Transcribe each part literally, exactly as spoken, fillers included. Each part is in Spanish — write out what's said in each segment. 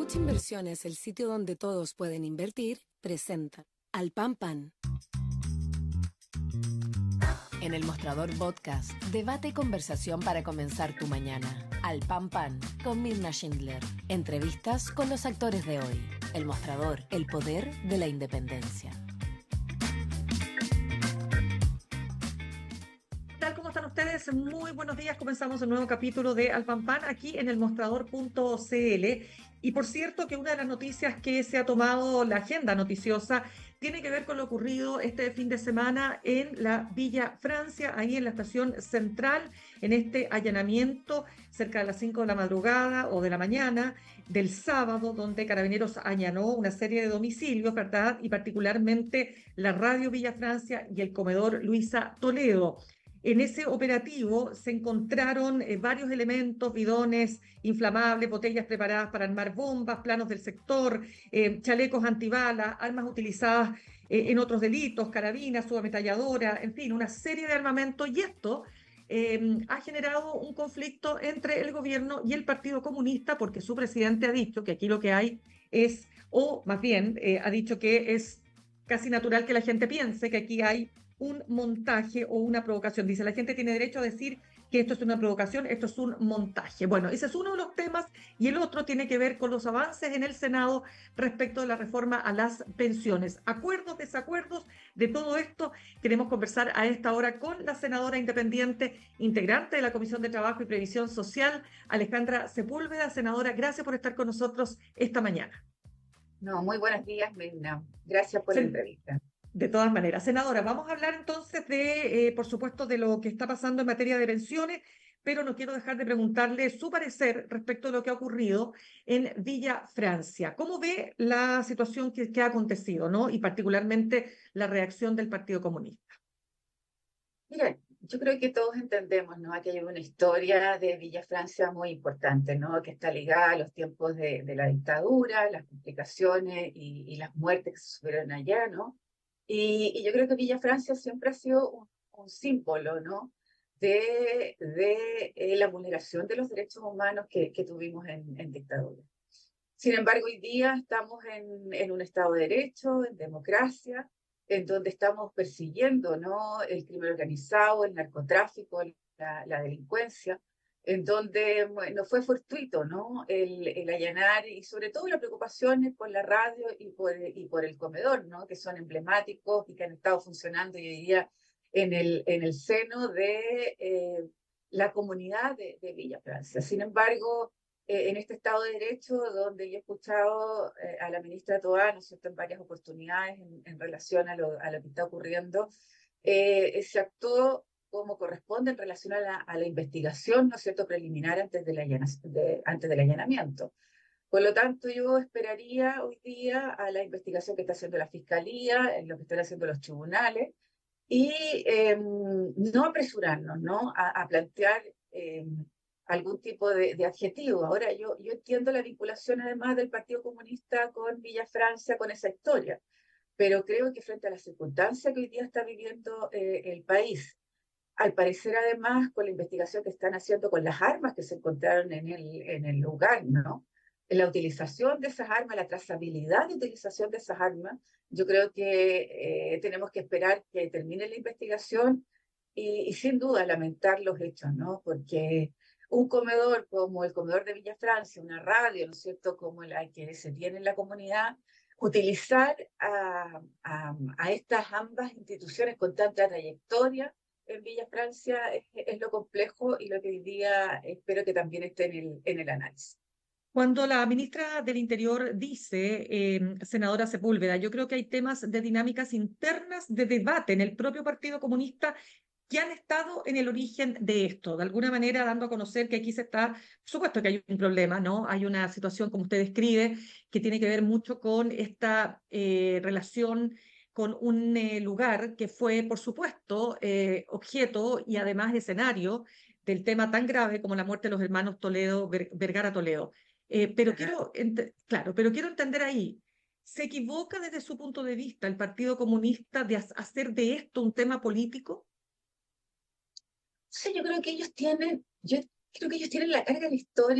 Mucha Inversiones, el sitio donde todos pueden invertir, presenta Al Pan Pan. En el Mostrador Podcast, debate y conversación para comenzar tu mañana. Al Pan Pan, con Mirna Schindler. Entrevistas con los actores de hoy. El Mostrador, el poder de la independencia. ¿Qué tal? ¿Cómo están ustedes? Muy buenos días. Comenzamos un nuevo capítulo de Al Pan Pan aquí en el mostrador punto c l. Y por cierto que una de las noticias que se ha tomado la agenda noticiosa tiene que ver con lo ocurrido este fin de semana en la Villa Francia, ahí en la estación central, en este allanamiento cerca de las cinco de la madrugada o de la mañana del sábado, donde Carabineros allanó una serie de domicilios, ¿verdad? Y particularmente la Radio Villa Francia y el comedor Luisa Toledo. En ese operativo se encontraron eh, varios elementos, bidones inflamables, botellas preparadas para armar bombas, planos del sector, eh, chalecos antibalas, armas utilizadas eh, en otros delitos, carabinas, subametralladora, en fin, una serie de armamentos. Y esto eh, ha generado un conflicto entre el gobierno y el Partido Comunista, porque su presidente ha dicho que aquí lo que hay es, o más bien, eh, ha dicho que es casi natural que la gente piense que aquí hay un montaje o una provocación. Dice, la gente tiene derecho a decir que esto es una provocación, esto es un montaje. Bueno, ese es uno de los temas, y el otro tiene que ver con los avances en el Senado respecto de la reforma a las pensiones. Acuerdos, desacuerdos, de todo esto queremos conversar a esta hora con la senadora independiente, integrante de la Comisión de Trabajo y Previsión Social, Alejandra Sepúlveda. Senadora, gracias por estar con nosotros esta mañana. No, muy buenos días, Mirna. Gracias por Sen- la entrevista. De todas maneras, senadora, vamos a hablar entonces de, eh, por supuesto, de lo que está pasando en materia de pensiones, pero no quiero dejar de preguntarle su parecer respecto a lo que ha ocurrido en Villa Francia. ¿Cómo ve la situación que, que ha acontecido, ¿no? Y particularmente la reacción del Partido Comunista? Mira, yo creo que todos entendemos, ¿no? Que hay una historia de Villa Francia muy importante, ¿no? Que está ligada a los tiempos de, de la dictadura, las complicaciones y, y las muertes que se sufrieron allá, ¿no? Y, y yo creo que Villa Francia siempre ha sido un, un símbolo, ¿no? de, de eh, la vulneración de los derechos humanos que, que tuvimos en, en dictadura. Sin embargo, hoy día estamos en, en un Estado de Derecho, en democracia, en donde estamos persiguiendo, ¿no? El crimen organizado, el narcotráfico, la, la delincuencia, en donde bueno, fue fortuito, ¿no? El, el allanar, y sobre todo las preocupaciones por la radio y por, y por el comedor, ¿no? Que son emblemáticos y que han estado funcionando hoy día en el, en el seno de eh, la comunidad de, de Villa Francia. Sin embargo, eh, en este Estado de Derecho, donde yo he escuchado eh, a la ministra Toá, ¿no es cierto?, en varias oportunidades en, en relación a lo, a lo que está ocurriendo, eh, se actuó como corresponde en relación a la, a la investigación, ¿no es cierto?, preliminar antes del, allana, de, antes del allanamiento. Por lo tanto, yo esperaría hoy día a la investigación que está haciendo la Fiscalía, en lo que están haciendo los tribunales, y eh, no apresurarnos, ¿no?, a, a plantear eh, algún tipo de, de adjetivo. Ahora, yo, yo entiendo la vinculación además del Partido Comunista con Villa Francia, con esa historia, pero creo que frente a las circunstancias que hoy día está viviendo eh, el país, al parecer además con la investigación que están haciendo con las armas que se encontraron en el, en el lugar, ¿no?, la utilización de esas armas, la trazabilidad de utilización de esas armas, yo creo que eh, tenemos que esperar que termine la investigación y, y sin duda lamentar los hechos, ¿no? Porque un comedor como el comedor de Villa Francia, una radio, ¿no es cierto?, como la que se tiene en la comunidad, utilizar a, a, a estas ambas instituciones con tanta trayectoria en Villa Francia es, es lo complejo y lo que hoy día espero que también esté en el, en el análisis. Cuando la ministra del Interior dice, eh, senadora Sepúlveda, yo creo que hay temas de dinámicas internas de debate en el propio Partido Comunista que han estado en el origen de esto, de alguna manera dando a conocer que aquí se está, por supuesto que hay un problema, ¿no? Hay una situación, como usted describe, que tiene que ver mucho con esta eh, relación con un eh, lugar que fue, por supuesto, eh, objeto y además escenario del tema tan grave como la muerte de los hermanos Toledo, Ver, Vergara Toledo. Eh, pero Ajá. quiero, claro, pero quiero entender ahí, ¿se equivoca desde su punto de vista el Partido Comunista de hacer de esto un tema político? Sí, yo creo que ellos tienen, yo creo que ellos tienen la carga de la historia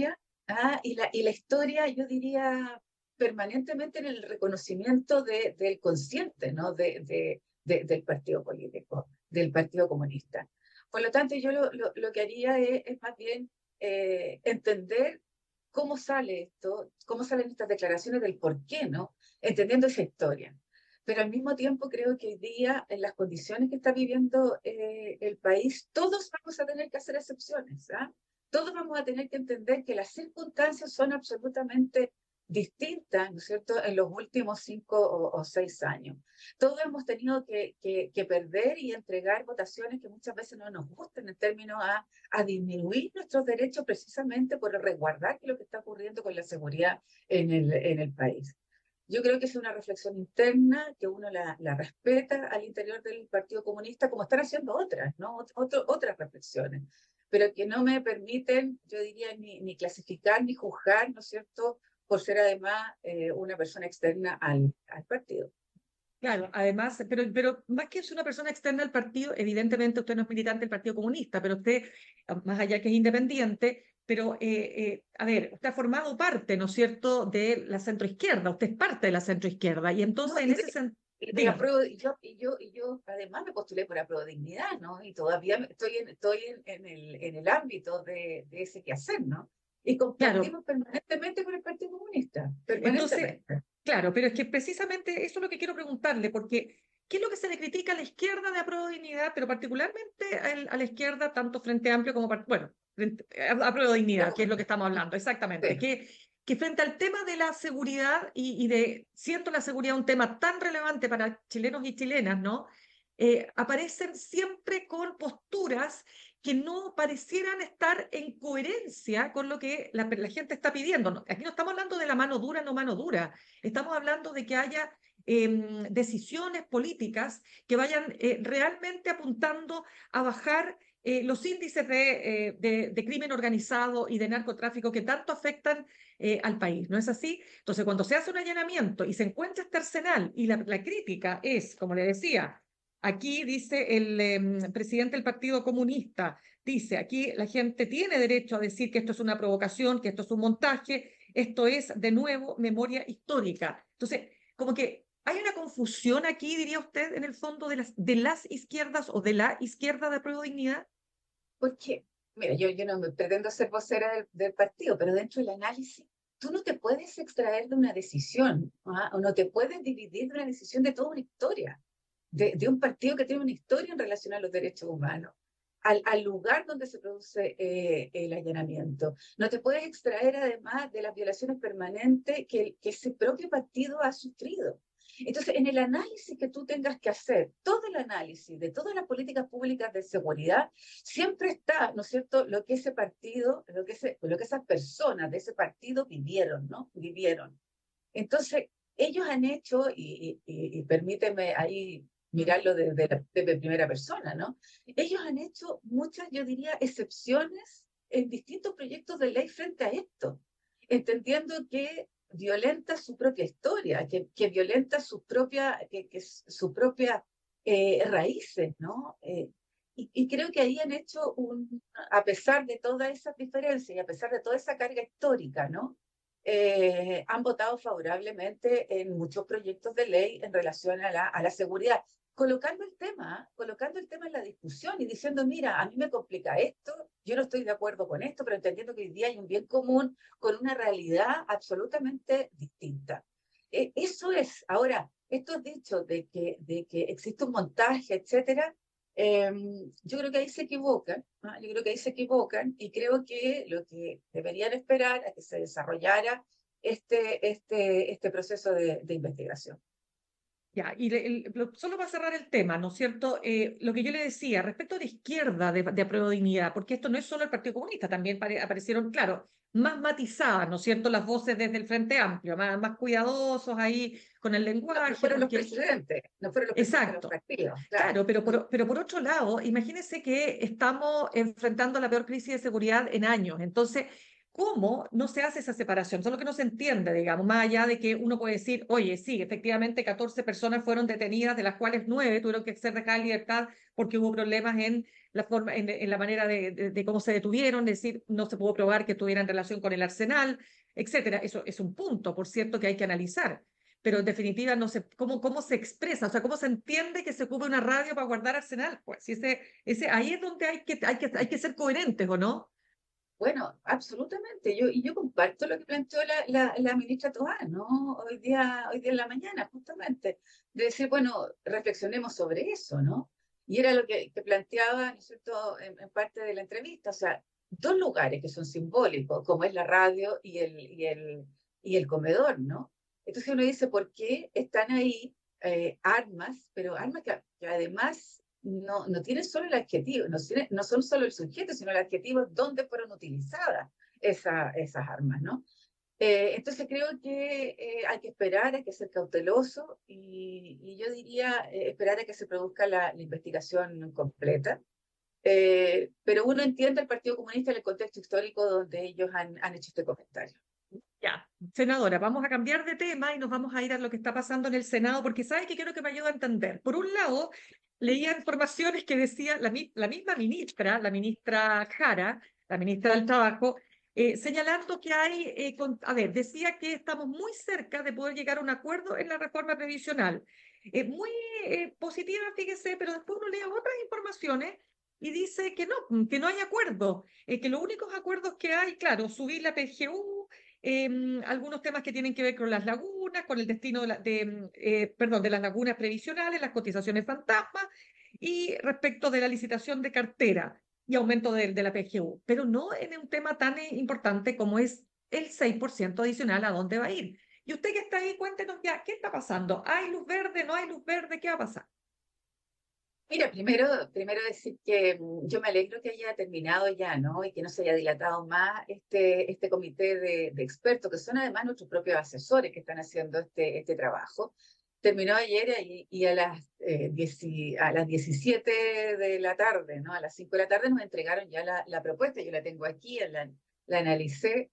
Ah, y la, y la historia, yo diría, permanentemente en el reconocimiento de, del consciente, ¿no? De, de, de, del partido político, del Partido Comunista. Por lo tanto, yo lo, lo, lo que haría es, es más bien eh, entender cómo sale esto, cómo salen estas declaraciones del por qué, ¿no? Entendiendo esa historia. Pero al mismo tiempo creo que hoy día, en las condiciones que está viviendo eh, el país, todos vamos a tener que hacer excepciones, ¿ah? Todos vamos a tener que entender que las circunstancias son absolutamente distintas, ¿no es cierto?, en los últimos cinco o, o seis años. Todos hemos tenido que, que, que, perder y entregar votaciones que muchas veces no nos gustan en términos a, a disminuir nuestros derechos precisamente por resguardar lo que está ocurriendo con la seguridad en el, en el país. Yo creo que es una reflexión interna que uno la, la respeta al interior del Partido Comunista, como están haciendo otras, ¿no? Otro, otras reflexiones, pero que no me permiten, yo diría, ni, ni clasificar ni juzgar, ¿no es cierto?, por ser además eh, una persona externa al, al partido. Claro, además, pero, pero más que es una persona externa al partido, evidentemente usted no es militante del Partido Comunista, pero usted, más allá que es independiente, pero, eh, eh, a ver, usted ha formado parte, ¿no es cierto?, de la centroizquierda, usted es parte de la centroizquierda, y entonces no, en y ese sentido... Apruebo, y yo, y, yo, y yo además me postulé por Apruebo Dignidad, ¿no? Y todavía estoy en, estoy en, en, el, en el ámbito de, de ese quehacer, ¿no? Y Claro, compartimos permanentemente con el Partido Comunista, entonces, permanentemente. claro, pero es que precisamente eso es lo que quiero preguntarle, porque ¿qué es lo que se le critica a la izquierda de Apruebo Dignidad, pero particularmente a, el- a la izquierda, tanto Frente Amplio como, par- bueno, frente- a Apruebo Dignidad, que es lo que estamos hablando, exactamente, Sí. que, que frente al tema de la seguridad y, y de, siendo la seguridad un tema tan relevante para chilenos y chilenas, ¿no? Eh, aparecen siempre con posturas que no parecieran estar en coherencia con lo que la, la gente está pidiendo. No, aquí no estamos hablando de la mano dura, no mano dura. Estamos hablando de que haya eh, decisiones políticas que vayan eh, realmente apuntando a bajar eh, los índices de, eh, de, de crimen organizado y de narcotráfico que tanto afectan eh, al país. ¿No es así? Entonces, cuando se hace un allanamiento y se encuentra este arsenal y la, la crítica es, como le decía, aquí dice el eh, presidente del Partido Comunista, dice, aquí la gente tiene derecho a decir que esto es una provocación, que esto es un montaje, esto es, de nuevo, memoria histórica. Entonces, como que hay una confusión aquí, diría usted, en el fondo de las, de las izquierdas o de la izquierda de Apruebo Dignidad. Porque, mira, yo, yo no me pretendo ser vocera del, del partido, pero dentro del análisis, tú no te puedes extraer de una decisión, ¿ah? O no te puedes dividir de una decisión de toda una historia, de, de un partido que tiene una historia en relación a los derechos humanos, al, al lugar donde se produce eh, el allanamiento. No te puedes extraer además de las violaciones permanentes que, que ese propio partido ha sufrido. Entonces, en el análisis que tú tengas que hacer, todo el análisis de todas las políticas públicas de seguridad, siempre está, ¿no es cierto?, lo que ese partido, lo que, ese, lo que esas personas de ese partido vivieron, ¿no? Vivieron. Entonces, ellos han hecho, y, y, y permíteme ahí mirarlo desde, desde primera persona, ¿no? Ellos han hecho muchas, yo diría, excepciones en distintos proyectos de ley frente a esto, entendiendo que violenta su propia historia, que, que violenta sus propias que, que su propia, eh, raíces, ¿no? Eh, y, y creo que ahí han hecho un, a pesar de todas esas diferencias y a pesar de toda esa carga histórica, ¿no? Eh, han votado favorablemente en muchos proyectos de ley en relación a la, a la seguridad, colocando el tema, colocando el tema en la discusión y diciendo, mira, a mí me complica esto, yo no estoy de acuerdo con esto, pero entendiendo que hoy día hay un bien común con una realidad absolutamente distinta. Eh, eso es, ahora, estos dichos de que, de que existe un montaje, etcétera, eh, yo creo que ahí se equivocan, ¿no? Yo creo que ahí se equivocan y creo que lo que deberían esperar es que se desarrollara este, este, este proceso de, de investigación. Ya, y le, el, lo, solo para cerrar el tema, ¿no es cierto? Eh, lo que yo le decía, respecto a la izquierda de, de Apruebo Dignidad, porque esto no es solo el Partido Comunista, también pare, aparecieron, claro, más matizadas, ¿no es cierto?, las voces desde el Frente Amplio, más, más cuidadosos ahí con el No, no lenguaje, fueron los porque... presidentes, no fueron los presidentes de los Exacto. partidos, claro. Claro, pero por, pero por otro lado, imagínense que estamos enfrentando la peor crisis de seguridad en años. Entonces, ¿cómo no se hace esa separación? Eso es lo que no se entiende, digamos, más allá de que uno puede decir, oye, sí, efectivamente catorce personas fueron detenidas, de las cuales nueve tuvieron que ser dejadas en libertad porque hubo problemas en la forma, en, en la manera de, de, de cómo se detuvieron, es decir, no se pudo probar que tuvieran relación con el arsenal, etcétera. Eso es un punto, por cierto, que hay que analizar. Pero en definitiva, no sé cómo, cómo se expresa, o sea, cómo se entiende que se ocupe una radio para guardar arsenal. Pues ese, ese, ahí es donde hay que, hay que, hay que ser coherentes, ¿o no? Bueno, absolutamente. Yo, y yo comparto lo que planteó la, la, la ministra Toá, ¿no? Hoy día, hoy día en la mañana, justamente, de decir, bueno, reflexionemos sobre eso, ¿no? Y era lo que, que planteaba, ¿no es cierto?, en, en parte de la entrevista, o sea, dos lugares que son simbólicos, como es la radio y el, y el, y el comedor, ¿no? Entonces uno dice, ¿por qué están ahí eh, armas, pero armas que, que además no, no tienen solo el adjetivo, no, tiene, no son solo el sujeto, sino el adjetivo donde fueron utilizadas esa, esas armas, ¿no? Eh, entonces creo que eh, hay que esperar, hay que ser cauteloso y, y yo diría eh, esperar a que se produzca la, la investigación completa. Eh, pero uno entiende al Partido Comunista en el contexto histórico donde ellos han, han hecho este comentario. Ya, senadora, vamos a cambiar de tema y nos vamos a ir a lo que está pasando en el Senado, porque sabe que quiero que me ayude a entender. Por un lado, leía informaciones que decía la, la misma ministra, la ministra Jara, la ministra del Trabajo, eh, señalando que hay, eh, con, a ver, decía que estamos muy cerca de poder llegar a un acuerdo en la reforma previsional. Eh, muy eh, positiva, fíjese, pero después uno lee otras informaciones y dice que no, que no hay acuerdo, eh, que los únicos acuerdos que hay, claro, subir la P G U, eh, algunos temas que tienen que ver con las lagunas, con el destino de, la, de eh, perdón, de las lagunas previsionales, las cotizaciones fantasma y respecto de la licitación de cartera y aumento de, de la P G U, pero no en un tema tan eh, importante como es el seis por ciento adicional a dónde va a ir. Y usted que está ahí, cuéntenos ya, ¿qué está pasando? ¿Hay luz verde? ¿No hay luz verde? ¿Qué va a pasar? Mira, primero, primero decir que mm, yo me alegro que haya terminado ya, ¿no? Y que no se haya dilatado más este, este comité de, de expertos, que son además nuestros propios asesores que están haciendo este, este trabajo. Terminó ayer y, y a, las, eh, diez, a las diecisiete de la tarde, ¿no? A las cinco de la tarde nos entregaron ya la, la propuesta, yo la tengo aquí, la, la analicé,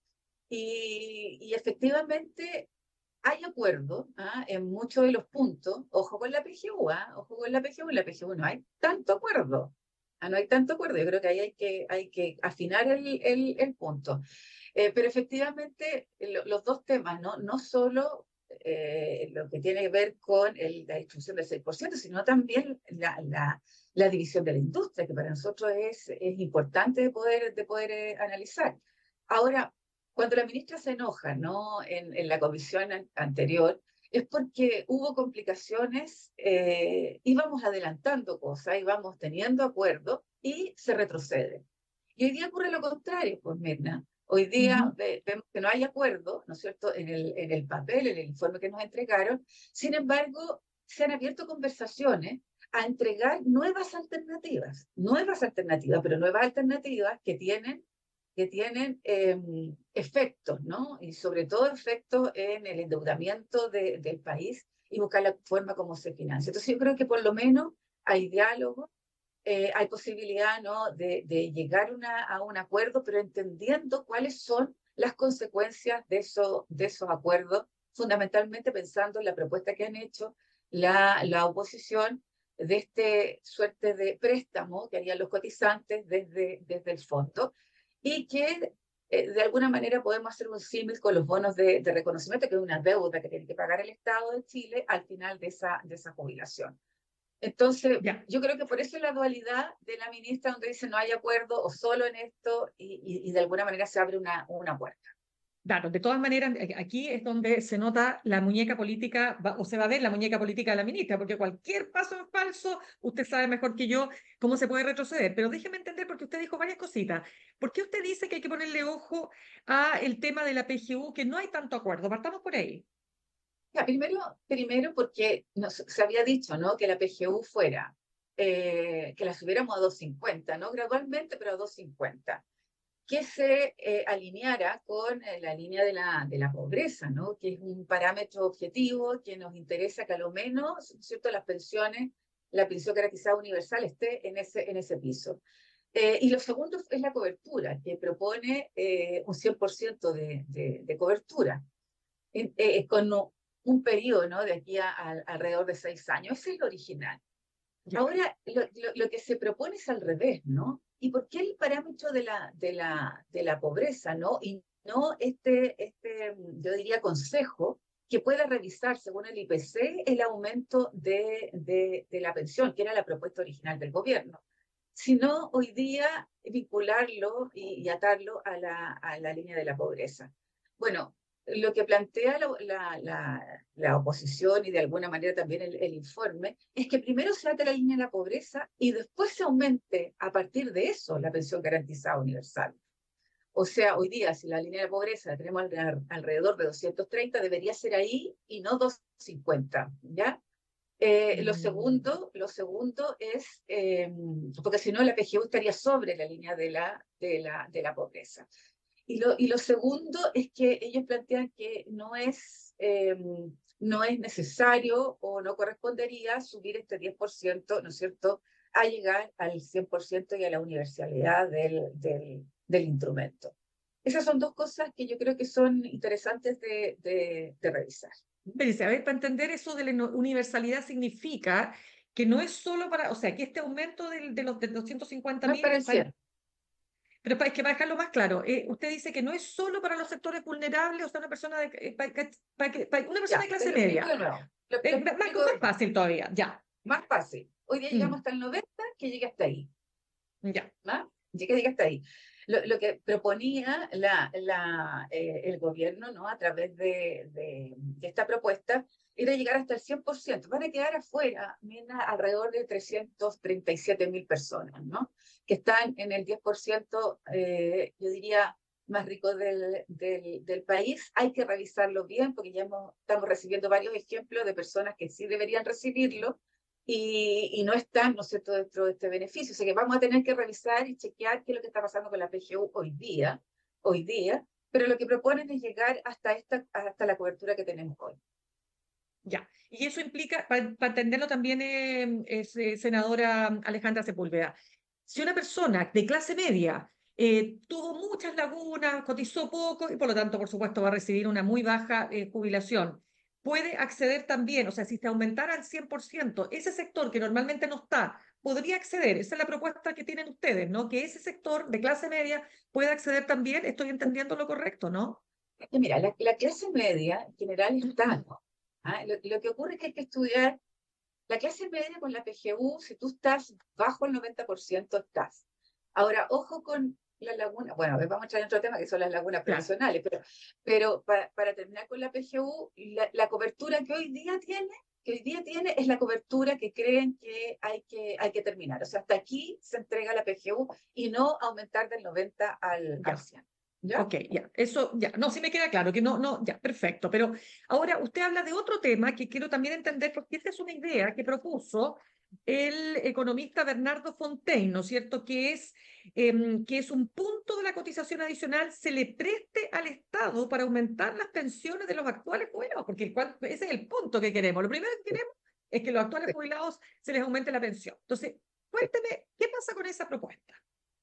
y, y efectivamente hay acuerdo ¿ah? En muchos de los puntos. Ojo con la P G U, ¿ah? Ojo con la P G U. En la P G U no hay tanto acuerdo. ¿ah? No hay tanto acuerdo. Yo creo que ahí hay que, hay que afinar el, el, el punto. Eh, pero efectivamente, lo, los dos temas, no, no solo eh, lo que tiene que ver con el, la distribución del seis por ciento, sino también la, la, la división de la industria, que para nosotros es, es importante de poder, de poder eh, analizar. Ahora, cuando la ministra se enoja, ¿no? En, en la comisión an anterior, es porque hubo complicaciones, eh, íbamos adelantando cosas, íbamos teniendo acuerdos y se retrocede. Y hoy día ocurre lo contrario, pues Mirna. Hoy Uh día -huh. ve, vemos que no hay acuerdo, ¿no es cierto?, en el, en el papel, en el informe que nos entregaron. Sin embargo, se han abierto conversaciones a entregar nuevas alternativas, nuevas alternativas, pero nuevas alternativas que tienen que tienen eh, efectos, ¿no? Y sobre todo efectos en el endeudamiento de, del país y buscar la forma como se financia. Entonces yo creo que por lo menos hay diálogo, eh, hay posibilidad, ¿no? de, de llegar una, a un acuerdo, pero entendiendo cuáles son las consecuencias de, eso, de esos acuerdos, fundamentalmente pensando en la propuesta que han hecho la, la oposición de este suerte de préstamo que harían los cotizantes desde, desde el fondo y que eh, de alguna manera podemos hacer un símil con los bonos de, de reconocimiento, que es una deuda que tiene que pagar el Estado de Chile al final de esa, de esa jubilación. Entonces, Ya. yo creo que por eso es la dualidad de la ministra, donde dice no hay acuerdo o solo en esto, y, y, y de alguna manera se abre una, una puerta. Claro, de todas maneras, aquí es donde se nota la muñeca política, o se va a ver la muñeca política de la ministra, porque cualquier paso en falso, usted sabe mejor que yo cómo se puede retroceder. Pero déjeme entender, porque usted dijo varias cositas. ¿Por qué usted dice que hay que ponerle ojo a el tema de la P G U, que no hay tanto acuerdo? Partamos por ahí. Ya, primero, primero porque nos, se había dicho, ¿no?, que la P G U fuera, eh, que la subiéramos a dos cincuenta, ¿no? Gradualmente, pero a dos cincuenta. Que se eh, alineara con eh, la línea de la, de la pobreza, ¿no? Que es un parámetro objetivo que nos interesa que a lo menos, ¿cierto?, las pensiones, la pensión garantizada universal esté en ese, en ese piso. Eh, y lo segundo es la cobertura, que propone eh, un cien por ciento de, de, de cobertura, en, eh, con un periodo, ¿no?, de aquí a, a, alrededor de seis años. Ese es el original. Ya. Ahora, lo, lo, lo que se propone es al revés, ¿no? ¿Y por qué el parámetro de la, de la, de la pobreza, ¿no? Y no este, este, yo diría, consejo que pueda revisar, según el I P C, el aumento de, de, de la pensión, que era la propuesta original del gobierno, sino hoy día vincularlo y, y atarlo a la, a la línea de la pobreza. Bueno, lo que plantea la, la, la, la oposición y de alguna manera también el, el informe es que primero se ate la línea de la pobreza y después se aumente a partir de eso la pensión garantizada universal. O sea, hoy día, si la línea de la pobreza la tenemos alrededor de doscientos treinta, debería ser ahí y no doscientos cincuenta, ¿ya? Eh, lo, segundo, lo segundo es, eh, porque si no la P G U estaría sobre la línea de la, de la, de la pobreza. Y lo, y lo segundo es que ellos plantean que no es, eh, no es necesario o no correspondería subir este diez por ciento, ¿no es cierto?, a llegar al cien por ciento y a la universalidad del, del, del instrumento. Esas son dos cosas que yo creo que son interesantes de, de, de revisar. Espérense, a ver, para entender eso de la universalidad significa que no es solo para, o sea, que este aumento del, de los de doscientos cincuenta No mil es para el es para, cien. pero para, es que para dejarlo más claro, eh, usted dice que no es solo para los sectores vulnerables, o sea, una persona de, eh, para, para, para una persona Ya, de te clase lo explico media. de nuevo. Lo, lo Eh, más, explico más de nuevo. fácil todavía, ya. Más fácil. Hoy día llegamos Mm, hasta el noventa, que llegue hasta ahí. ya. ¿Ah? Llegue, llegue hasta ahí. Lo, lo que proponía la, la, eh, el gobierno, ¿no?, a través de, de, de esta propuesta era llegar hasta el cien por ciento. Van a quedar afuera, mira, alrededor de trescientos treinta y siete mil personas, ¿no?, que están en el diez por ciento, eh, yo diría, más rico del, del, del país. Hay que revisarlo bien porque ya hemos, estamos recibiendo varios ejemplos de personas que sí deberían recibirlo y, y no están, ¿no es cierto?, dentro de este beneficio. O sea que vamos a tener que revisar y chequear qué es lo que está pasando con la P G U hoy día, hoy día, pero lo que proponen es llegar hasta, esta, hasta la cobertura que tenemos hoy. Ya, y eso implica, para, para entenderlo también, eh, es, eh, senadora Alejandra Sepúlveda, si una persona de clase media eh, tuvo muchas lagunas, cotizó poco y por lo tanto, por supuesto, va a recibir una muy baja eh, jubilación, puede acceder también, o sea, si se aumentara al cien por ciento, ese sector que normalmente no está, podría acceder. Esa es la propuesta que tienen ustedes, ¿no? Que ese sector de clase media pueda acceder también. Estoy entendiendo lo correcto, ¿no? Y mira, la, la clase media en general está, ¿no? ¿Ah? Lo, lo que ocurre es que hay que estudiar la clase media con la P G U. Si tú estás bajo el noventa por ciento, estás. Ahora, ojo con las lagunas. Bueno, vamos a entrar en otro tema que son las lagunas Claro. previsionales, pero, pero para, para terminar con la P G U, la, la cobertura que hoy día tiene, que hoy día tiene es la cobertura que creen que hay que, hay que terminar. O sea, hasta aquí se entrega la P G U y no aumentar del noventa al, Ya. al cien. ¿Ya? Ok, ya, eso ya, no, sí me queda claro que no, no, ya, perfecto. Pero ahora usted habla de otro tema que quiero también entender, porque esta es una idea que propuso el economista Bernardo Fontaine, ¿no es cierto? Que es, eh, que es un punto de la cotización adicional se le preste al Estado para aumentar las pensiones de los actuales jubilados, porque el cual, ese es el punto que queremos. Lo primero que queremos es que los actuales jubilados se les aumente la pensión. Entonces, cuénteme, ¿qué pasa con esa propuesta?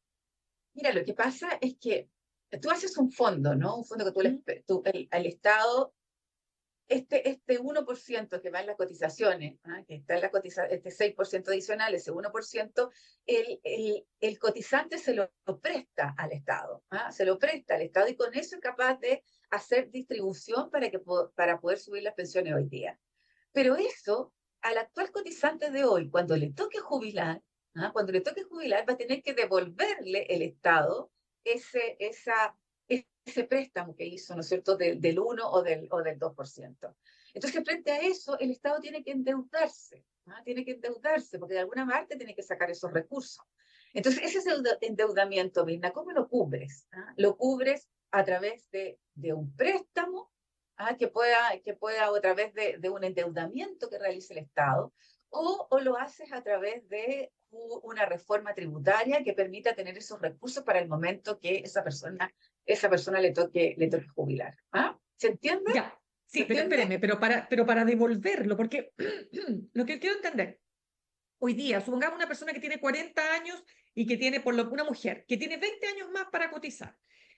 Mira, lo que pasa es que tú haces un fondo, ¿no? Un fondo que tú, ¿Mm? le, tú el, al Estado, este, este uno por ciento que va en las cotizaciones, ¿ah?, que está en la cotiza, este seis por ciento adicional, ese uno por ciento, el, el, el cotizante se lo, lo presta al Estado, ¿ah? Se lo presta al Estado y con eso es capaz de hacer distribución para, que, para poder subir las pensiones hoy día. Pero eso, al actual cotizante de hoy, cuando le toque jubilar, ¿ah?, cuando le toque jubilar, va a tener que devolverle el Estado ese, esa, ese préstamo que hizo, ¿no es cierto?, del, del uno o del, o del dos por ciento. Entonces, frente a eso, el Estado tiene que endeudarse, ¿ah?, tiene que endeudarse, porque de alguna parte tiene que sacar esos recursos. Entonces, ese endeudamiento, Mirna, ¿cómo lo cubres? ¿Ah? Lo cubres a través de, de un préstamo, ¿ah?, que pueda, que pueda a través de, de un endeudamiento que realice el Estado, o, o lo haces a través de una reforma tributaria que permita tener esos recursos para el momento que esa persona, esa persona le toque, le toque jubilar. ¿Ah? ¿Se entiende? Ya, sí, ¿Se pero entiende? espéreme, pero para, pero para devolverlo, porque lo que quiero entender, hoy día, supongamos una persona que tiene cuarenta años y que tiene, por lo una mujer, que tiene veinte años más para cotizar.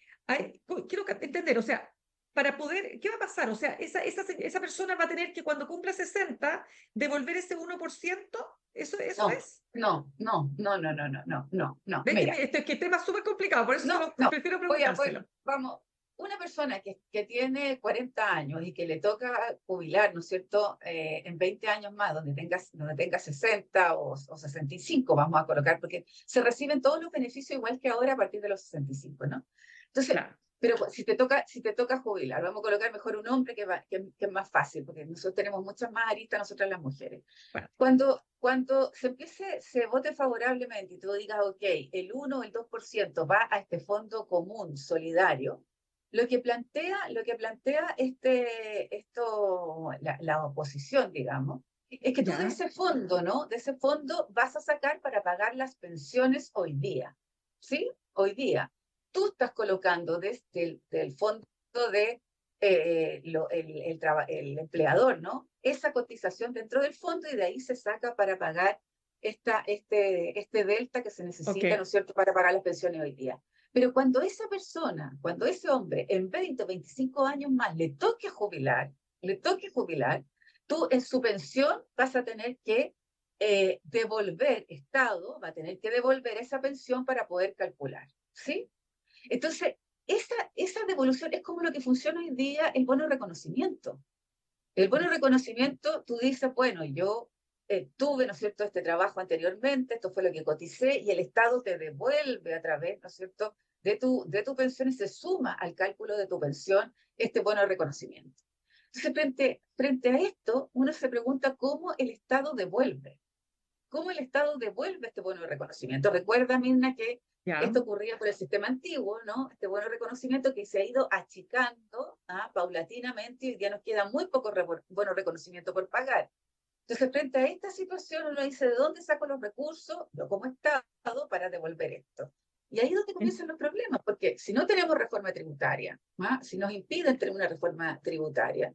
Ay, quiero entender, o sea, para poder, ¿qué va a pasar? O sea, esa, esa, esa persona va a tener que cuando cumpla sesenta devolver ese uno por ciento, ¿eso, eso No, es? no, no, no, no, no, no, no, no, no. ¿Ves que Mira, me- esto es que el tema es súper complicado, por eso se no, lo, no. prefiero Voy a, voy, preguntárselo. vamos, una persona que, que tiene cuarenta años y que le toca jubilar, ¿no es cierto?, eh, en veinte años más, donde tenga, donde tenga sesenta o, o sesenta y cinco, vamos a colocar, porque se reciben todos los beneficios igual que ahora a partir de los sesenta y cinco, ¿no? Entonces, Claro. pero si te toca, si te toca jubilar, vamos a colocar mejor un hombre que, va, que, que es más fácil, porque nosotros tenemos muchas más aristas, nosotras las mujeres. Bueno, Cuando, cuando se empiece, se vote favorablemente y tú digas, ok, el uno o el dos por ciento va a este fondo común solidario, lo que plantea, lo que plantea este, esto, la, la oposición, digamos, es que tú de ya, ese fondo, ¿no? De ese fondo vas a sacar para pagar las pensiones hoy día, ¿sí? Hoy día. Tú estás colocando desde el del fondo de eh, lo, el, el, traba, el empleador, ¿no? Esa cotización dentro del fondo y de ahí se saca para pagar esta, este, este delta que se necesita, ¿no ok. es cierto?, para pagar las pensiones hoy día. Pero cuando esa persona, cuando ese hombre en veinte o veinticinco años más le toque jubilar, le toque jubilar, tú en su pensión vas a tener que eh, devolver, Estado va a tener que devolver esa pensión para poder calcular, ¿sí? Entonces, esa, esa devolución es como lo que funciona hoy día el bono de reconocimiento. El bono de reconocimiento, tú dices, bueno, yo eh, tuve, ¿no es cierto?, este trabajo anteriormente, esto fue lo que coticé, y el Estado te devuelve a través, ¿no es cierto?, de tu, de tu pensión y se suma al cálculo de tu pensión este bono de reconocimiento. Entonces, frente, frente a esto, uno se pregunta cómo el Estado devuelve. ¿Cómo el Estado devuelve este bono de reconocimiento? Recuerda, Mirna, que Ya. esto ocurría por el sistema antiguo, ¿no? Este bono de reconocimiento que se ha ido achicando ¿ah? paulatinamente y ya nos queda muy poco bono de reconocimiento por pagar. Entonces, frente a esta situación, uno dice, ¿de dónde saco los recursos? Yo como Estado para devolver esto. Y ahí es donde comienzan los problemas, porque si no tenemos reforma tributaria, ¿ah? Si nos impiden tener una reforma tributaria,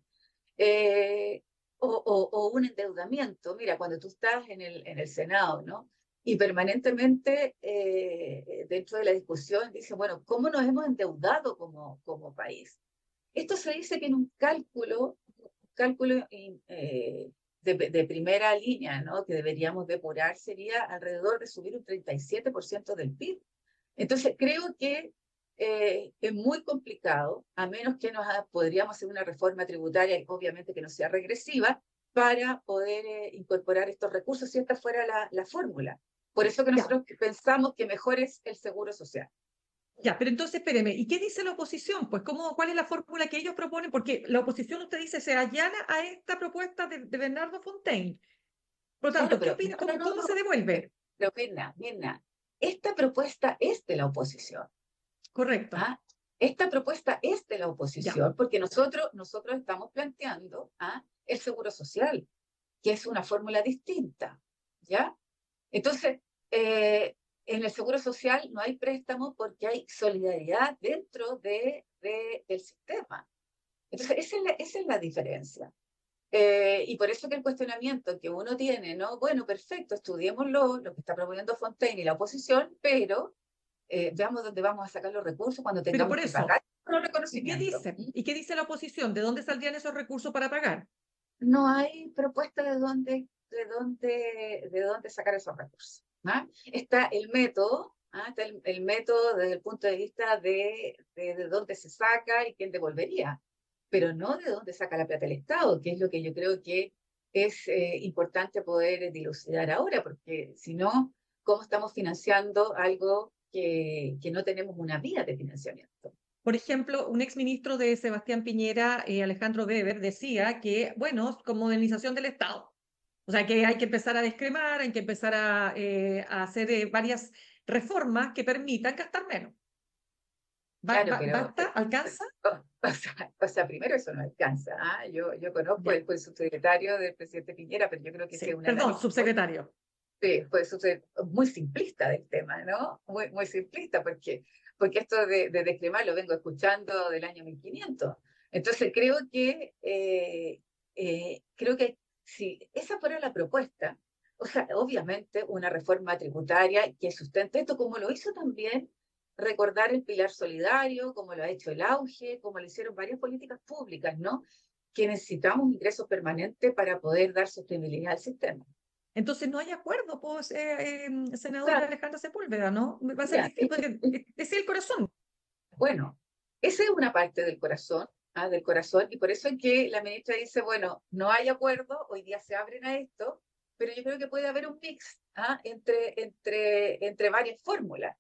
eh, o, o, o, un endeudamiento. Mira, cuando tú estás en el, en el Senado, ¿no? Y permanentemente eh, dentro de la discusión dice, bueno, ¿cómo nos hemos endeudado como, como país? Esto se dice que en un cálculo, un cálculo eh, de, de primera línea, ¿no?, que deberíamos depurar, sería alrededor de subir un treinta y siete por ciento del P I B. Entonces, creo que eh, es muy complicado, a menos que nos ha, podríamos hacer una reforma tributaria, obviamente que no sea regresiva, para poder eh, incorporar estos recursos si esta fuera la, la fórmula. Por eso que nosotros Ya. pensamos que mejor es el seguro social. Ya, pero entonces espéreme, ¿y qué dice la oposición? Pues, ¿cómo, cuál es la fórmula que ellos proponen? Porque la oposición, usted dice, se allana a esta propuesta de, de Bernardo Fontaine. Por lo Claro, tanto, ¿qué pero opina? no, ¿Cómo, no, cómo no, se no. devuelve? Pero Mirna, Mirna, esta propuesta es de la oposición. Correcto. ¿Ah? Esta propuesta es de la Ya. oposición porque nosotros, nosotros estamos planteando ¿ah? el seguro social, que es una fórmula distinta, ¿ya? Entonces, eh, en el seguro social no hay préstamo porque hay solidaridad dentro de, de, del sistema. Entonces, esa es la, esa es la diferencia. Eh, y por eso que el cuestionamiento que uno tiene, ¿no? Bueno, perfecto, estudiémoslo, lo que está proponiendo Fontaine y la oposición, pero eh, veamos dónde vamos a sacar los recursos cuando Pero tengamos por que eso, pagar los ¿y qué reconocimientos. dice? ¿Y qué dice la oposición? ¿De dónde saldrían esos recursos para pagar? No hay propuesta de dónde, de dónde, de dónde sacar esos recursos. ¿Ah? Está el método, ¿ah? Está el, el, método desde el punto de vista de, de, de dónde se saca y quién devolvería, pero no de dónde saca la plata el Estado, que es lo que yo creo que es eh, importante poder dilucidar ahora, porque si no, ¿cómo estamos financiando algo que, que no tenemos una vía de financiamiento? Por ejemplo, un exministro de Sebastián Piñera, eh, Alejandro Weber, decía que, bueno, con modernización del Estado. O sea, que hay que empezar a descremar, hay que empezar a, eh, a hacer eh, varias reformas que permitan gastar menos. ¿Ba- Claro, ba- pero, ¿Basta? pero ¿Alcanza? o, o, sea, o sea, primero eso no alcanza. ¿ah? Yo, yo conozco, Ya, él fue el subsecretario del presidente Piñera, pero yo creo que ese es sí. un Perdón, análisis muy, subsecretario. sí, fue subse- muy simplista del tema, ¿no? Muy, muy simplista, porque, porque esto de, de descremar lo vengo escuchando del año mil quinientos. Entonces creo que, eh, eh, creo que si esa fuera la propuesta, O sea, obviamente una reforma tributaria que sustente esto, como lo hizo también recordar el pilar solidario, como lo ha hecho el auge, como lo hicieron varias políticas públicas, ¿no? Que necesitamos ingresos permanentes para poder dar sostenibilidad al sistema. Entonces no hay acuerdo, pues, eh, eh, senadora Claro, Alejandra Sepúlveda, ¿no? Va a ser mira, difícil es que, porque es el corazón. bueno, esa es una parte del corazón, ¿ah? Del corazón, y por eso es que la ministra dice, bueno, no hay acuerdo, hoy día se abren a esto, pero yo creo que puede haber un mix, ¿ah? entre, entre, entre varias fórmulas.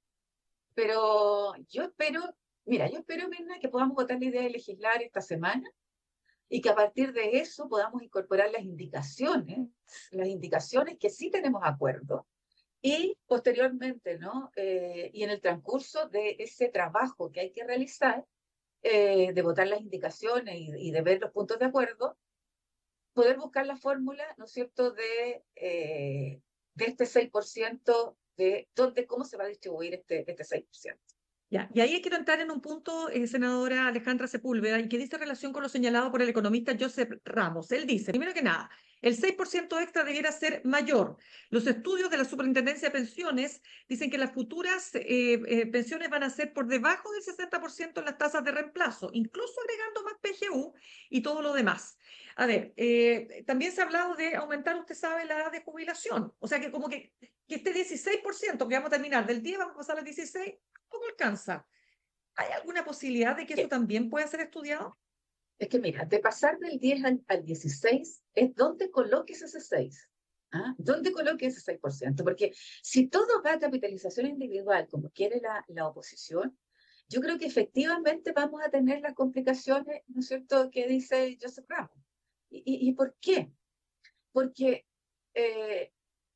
Pero yo espero, mira, yo espero, Mirna, que podamos votar la idea de legislar esta semana y que a partir de eso podamos incorporar las indicaciones, las indicaciones que sí tenemos acuerdo. Y posteriormente, ¿no? Eh, y en el transcurso de ese trabajo que hay que realizar, eh, de votar las indicaciones y, y, de ver los puntos de acuerdo, poder buscar la fórmula, ¿no es cierto?, de, eh, de este seis por ciento, de dónde, cómo se va a distribuir este, este seis por ciento. Ya, y ahí quiero entrar en un punto, eh, senadora Alejandra Sepúlveda, y que dice relación con lo señalado por el economista Joseph Ramos. Él dice, primero que nada, el seis por ciento extra debiera ser mayor. Los estudios de la Superintendencia de Pensiones dicen que las futuras eh, eh, pensiones van a ser por debajo del sesenta por ciento en las tasas de reemplazo, incluso agregando más P G U y todo lo demás. A ver, eh, también se ha hablado de aumentar, usted sabe, la edad de jubilación. O sea que como que, que este dieciséis por ciento que vamos a terminar del diez, vamos a pasar al dieciséis por ciento, poco alcanza. ¿Hay alguna posibilidad de que eso también pueda ser estudiado? Es que mira, de pasar del diez al, al dieciséis es donde coloques ese seis. ¿Ah? ¿Dónde coloques ese seis por ciento? Porque si todo va a capitalización individual, como quiere la, la oposición, yo creo que efectivamente vamos a tener las complicaciones, ¿no es cierto?, que dice Joseph Ramos. ¿Y, y, y por qué? Porque eh,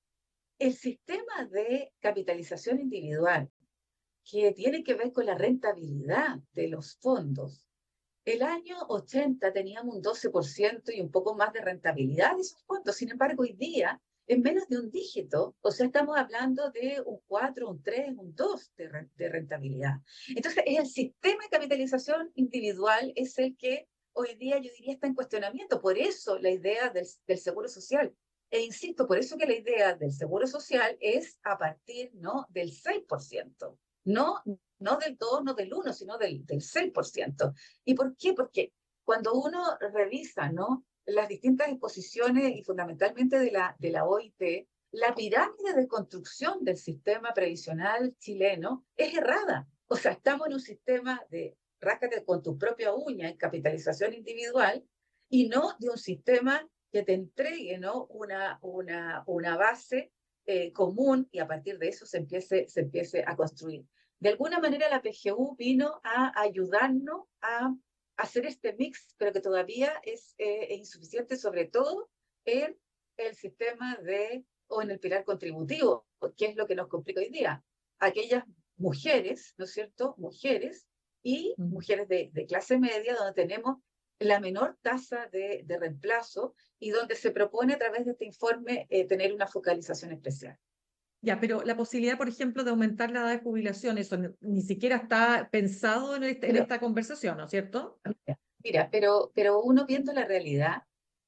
el sistema de capitalización individual, que tiene que ver con la rentabilidad de los fondos, el año ochenta teníamos un doce por ciento y un poco más de rentabilidad de esos fondos. Sin embargo, hoy día, en menos de un dígito, o sea, estamos hablando de un cuatro, un tres, un dos de, de rentabilidad. Entonces, el sistema de capitalización individual es el que hoy día yo diría está en cuestionamiento. Por eso la idea del, del seguro social. E insisto, por eso que la idea del seguro social es a partir, ¿no?, del seis por ciento. No, no del dos, no del uno, sino del, del seis por ciento. ¿Y por qué? Porque cuando uno revisa, ¿no?, las distintas exposiciones y fundamentalmente de la, de la O I T, la pirámide de construcción del sistema previsional chileno es errada. O sea, estamos en un sistema de ráscate con tu propia uña en capitalización individual y no de un sistema que te entregue, ¿no?, una, una, una base eh, común y a partir de eso se empiece, se empiece a construir. De alguna manera la P G U vino a ayudarnos a hacer este mix, pero que todavía es eh, insuficiente, sobre todo en el sistema de, o en el pilar contributivo, que es lo que nos complica hoy día. Aquellas mujeres, ¿no es cierto?, mujeres y mm. mujeres de, de clase media, donde tenemos la menor tasa de, de reemplazo y donde se propone a través de este informe eh, tener una focalización especial. Ya, pero la posibilidad, por ejemplo, de aumentar la edad de jubilación, eso ni, ni siquiera está pensado en, este, pero, en esta conversación, ¿no es cierto? Mira, mira pero, pero uno viendo la realidad,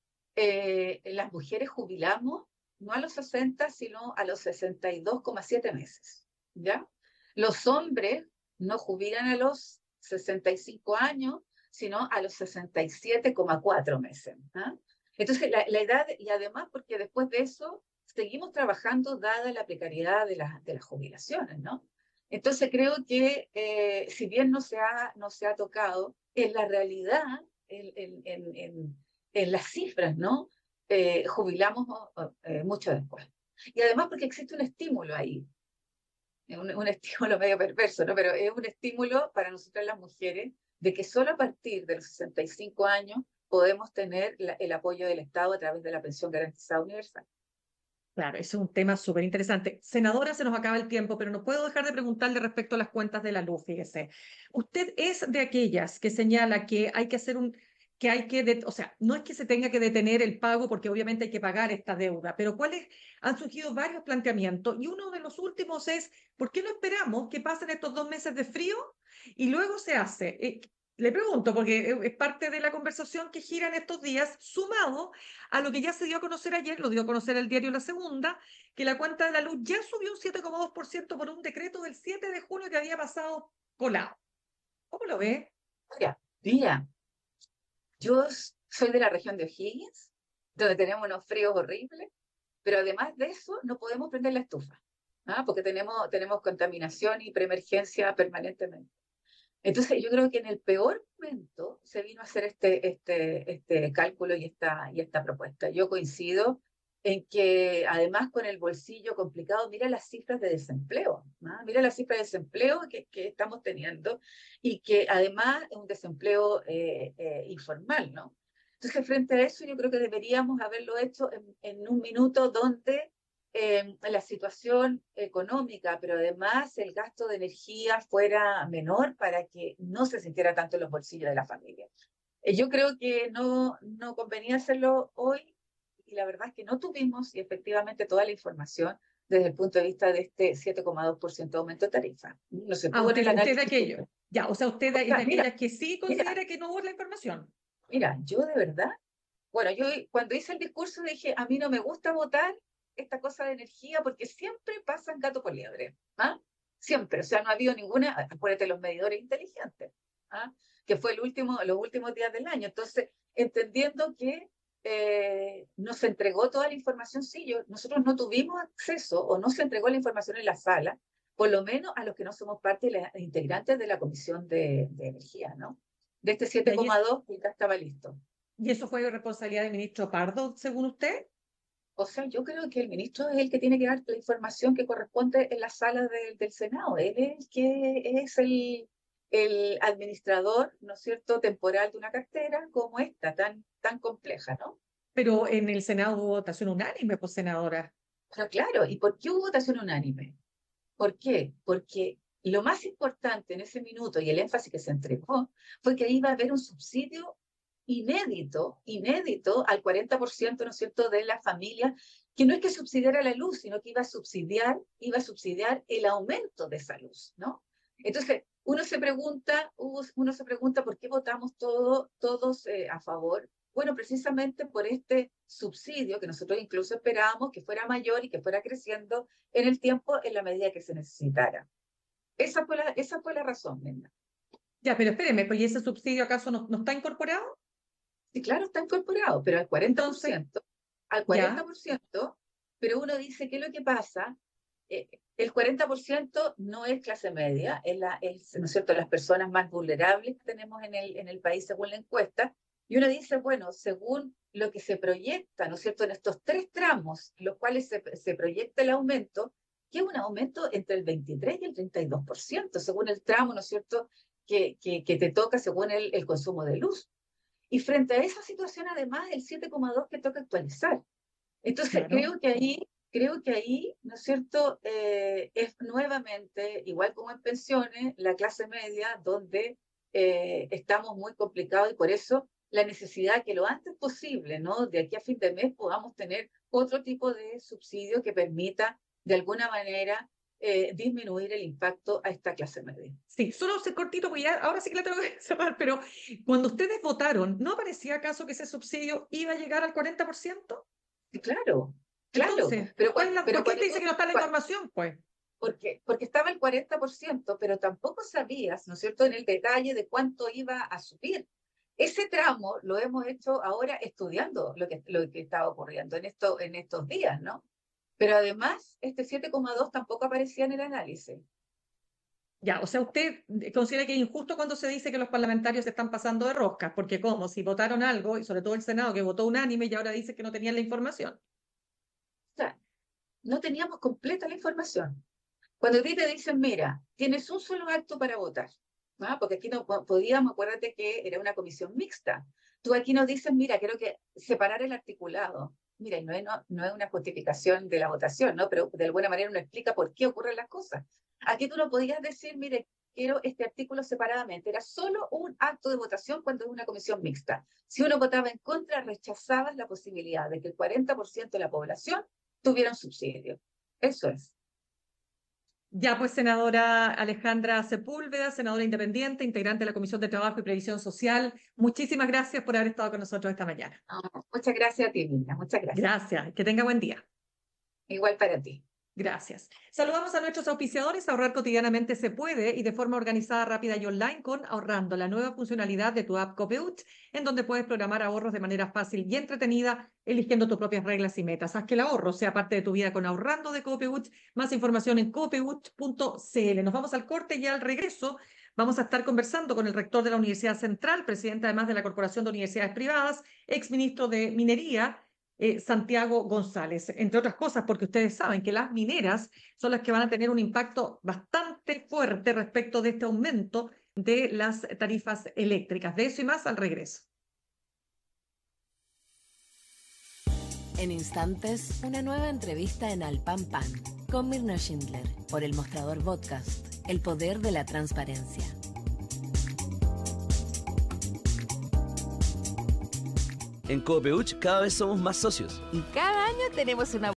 eh, las mujeres jubilamos no a los sesenta, sino a los sesenta y dos coma siete meses, ¿ya? Los hombres no jubilan a los sesenta y cinco años, sino a los sesenta y siete coma cuatro meses. ¿Ah? Entonces, la, la edad, y además porque después de eso seguimos trabajando dada la precariedad de, la, de las jubilaciones, ¿no? Entonces creo que eh, si bien no se ha, no se ha tocado, en la realidad, en, en, en, en, en las cifras, ¿no? Eh, jubilamos eh, mucho después. Y además porque existe un estímulo ahí, un, un estímulo medio perverso, ¿no? Pero es un estímulo para nosotras las mujeres de que solo a partir de los sesenta y cinco años podemos tener la, el apoyo del Estado a través de la pensión garantizada universal. Claro, ese es un tema súper interesante. Senadora, se nos acaba el tiempo, pero no puedo dejar de preguntarle respecto a las cuentas de la luz, fíjese. Usted es de aquellas que señala que hay que hacer un, que hay que, de, o sea, no es que se tenga que detener el pago porque obviamente hay que pagar esta deuda, pero cuáles han surgido varios planteamientos y uno de los últimos es, ¿por qué no esperamos que pasen estos dos meses de frío y luego se hace? Eh, Le pregunto, porque es es parte de la conversación que gira en estos días, sumado a lo que ya se dio a conocer ayer, lo dio a conocer el diario La Segunda, que la cuenta de la luz ya subió un siete coma dos por ciento por un decreto del siete de junio que había pasado colado. ¿Cómo lo ve? Mira, mira, yo s- soy de la región de O'Higgins, donde tenemos unos fríos horribles, pero además de eso no podemos prender la estufa, ¿ah? Porque tenemos, tenemos contaminación y preemergencia permanentemente. Entonces, yo creo que en el peor momento se vino a hacer este, este, este cálculo y esta, y esta propuesta. Yo coincido en que, además, con el bolsillo complicado, mira las cifras de desempleo, ¿no? Mira las cifras de desempleo que, que estamos teniendo y que, además, es un desempleo eh, eh, informal, ¿no? Entonces, frente a eso, yo creo que deberíamos haberlo hecho en, en un minuto donde eh, la situación económica, pero además el gasto de energía fuera menor para que no se sintiera tanto en los bolsillos de la familia. Eh, yo creo que no, no convenía hacerlo hoy y la verdad es que no tuvimos y efectivamente toda la información desde el punto de vista de este siete coma dos por ciento de aumento de tarifa. No se Ah, tuvo en el usted, usted de análisis. aquello. Ya, o sea, usted O es sea, de mira, aquellas que sí mira, considera que no hubo la información. mira, yo de verdad, bueno, yo cuando hice el discurso dije, a mí no me gusta votar esta cosa de energía porque siempre pasan gato por liebre, ¿ah? Siempre, o sea, no ha habido ninguna, acuérdate los medidores inteligentes, ¿ah? Que fue el último, los últimos días del año. Entonces, entendiendo que eh, nos entregó toda la información, sí, yo, nosotros no tuvimos acceso o no se entregó la información en la sala, por lo menos a los que no somos parte de las integrantes de la Comisión de, de Energía, ¿no? De este Ya, y, es- siete coma dos que ya estaba listo. y eso fue responsabilidad del ministro Pardo, según usted. O sea, yo creo que el ministro es el que tiene que dar la información que corresponde en la sala de- del Senado. Él es el que es el, el administrador, ¿no es cierto?, temporal de una cartera como esta, tan, tan compleja, ¿no? Pero en el Senado hubo votación unánime, pues senadora. Pero claro, ¿y por qué hubo votación unánime? ¿Por qué? Porque lo más importante en ese minuto y el énfasis que se entregó fue que iba a haber un subsidio inédito, inédito al cuarenta por ciento, ¿no es cierto?, de las familias, que no es que subsidiara la luz, sino que iba a subsidiar, iba a subsidiar el aumento de esa luz, ¿no? Entonces, uno se pregunta, uno se pregunta por qué votamos todo, todos eh, a favor. Bueno, precisamente por este subsidio que nosotros incluso esperábamos que fuera mayor y que fuera creciendo en el tiempo en la medida que se necesitara. Esa fue la, esa fue la razón, Brenda. Ya, pero espéreme, pues ¿y ese subsidio acaso no, no está incorporado? Sí, claro, está incorporado, pero al cuarenta por Entonces, ciento, al ya, cuarenta por ciento, pero uno dice, ¿qué es lo que pasa? Eh, el cuarenta por ciento no es clase media, es, la, es, ¿no es cierto?, las personas más vulnerables que tenemos en el, en el país según la encuesta, y uno dice, bueno, según lo que se proyecta, ¿no es cierto?, en estos tres tramos, en los cuales se, se proyecta el aumento, que es un aumento entre el veintitrés y el treinta y dos por ciento, según el tramo, ¿no es cierto?, que, que, que te toca según el, el consumo de luz. Y frente a esa situación, además, el siete coma dos que toca actualizar. Entonces, claro. creo que ahí, creo que ahí, ¿no es cierto?, eh, es nuevamente, igual como en pensiones, la clase media, donde eh, estamos muy complicados y por eso la necesidad que lo antes posible, ¿no?, de aquí a fin de mes podamos tener otro tipo de subsidio que permita, de alguna manera, eh, disminuir el impacto a esta clase media. Sí, solo ser cortito, porque ya, ahora sí que la tengo que cerrar, pero cuando ustedes votaron, ¿no parecía acaso que ese subsidio iba a llegar al cuarenta por ciento? Y claro, claro, Entonces, pero, ¿cuál es la, ¿por pero qué cuando usted tú, dice que no está la información? Pues, porque, porque estaba el cuarenta por ciento, pero tampoco sabías, ¿no es cierto?, en el detalle de cuánto iba a subir. Ese tramo lo hemos hecho ahora estudiando lo que, lo que estaba ocurriendo en, esto, en estos días, ¿no? Pero además, este siete coma dos tampoco aparecía en el análisis. ya, o sea, usted considera que es injusto cuando se dice que los parlamentarios se están pasando de roscas, porque como si votaron algo, y sobre todo el Senado que votó unánime y ahora dice que no tenían la información. O sea, no teníamos completa la información. Cuando a ti te dicen, mira, tienes un solo acto para votar, ¿no? Porque aquí no podíamos, acuérdate que era una comisión mixta. Tú aquí nos dices, mira, quiero que separar el articulado. Mira, no es, no, no es una justificación de la votación, ¿no? Pero de alguna manera uno explica por qué ocurren las cosas. Aquí tú no podías decir, mire, quiero este artículo separadamente. Era solo un acto de votación cuando es una comisión mixta. Si uno votaba en contra, rechazabas la posibilidad de que el cuarenta por ciento de la población tuviera un subsidio. Eso es. Ya, pues, senadora Alejandra Sepúlveda, senadora independiente, integrante de la Comisión de Trabajo y Previsión Social, muchísimas gracias por haber estado con nosotros esta mañana. No, muchas gracias a ti, Mirna, muchas gracias. Gracias, que tenga buen día. Igual para ti. Gracias. Saludamos a nuestros auspiciadores. Ahorrar cotidianamente se puede y de forma organizada, rápida y online con Ahorrando, la nueva funcionalidad de tu app Copeuch, en donde puedes programar ahorros de manera fácil y entretenida, eligiendo tus propias reglas y metas. Haz que el ahorro sea parte de tu vida con Ahorrando de Copeuch. Más información en copeuch punto c l. Nos vamos al corte y al regreso vamos a estar conversando con el rector de la Universidad Central, presidente además de la Corporación de Universidades Privadas, exministro de Minería, Eh, Santiago González, entre otras cosas, porque ustedes saben que las mineras son las que van a tener un impacto bastante fuerte respecto de este aumento de las tarifas eléctricas. De eso y más al regreso. En instantes, una nueva entrevista en Al Pan Pan con Mirna Schindler por El Mostrador Podcast, el poder de la transparencia. En Copeuch cada vez somos más socios. Y cada año tenemos una